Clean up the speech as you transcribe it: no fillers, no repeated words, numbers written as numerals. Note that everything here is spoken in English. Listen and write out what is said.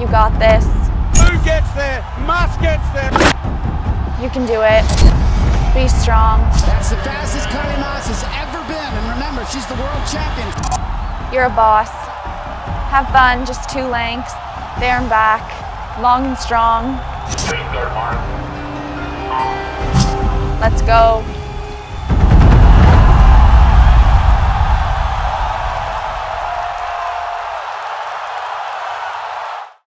You got this. Who gets there? Masse gets there. You can do it. Be strong. That's the fastest Kylie Masse has ever been. And remember, she's the world champion. You're a boss. Have fun, just 2 lengths. There and back. Long and strong. Let's go.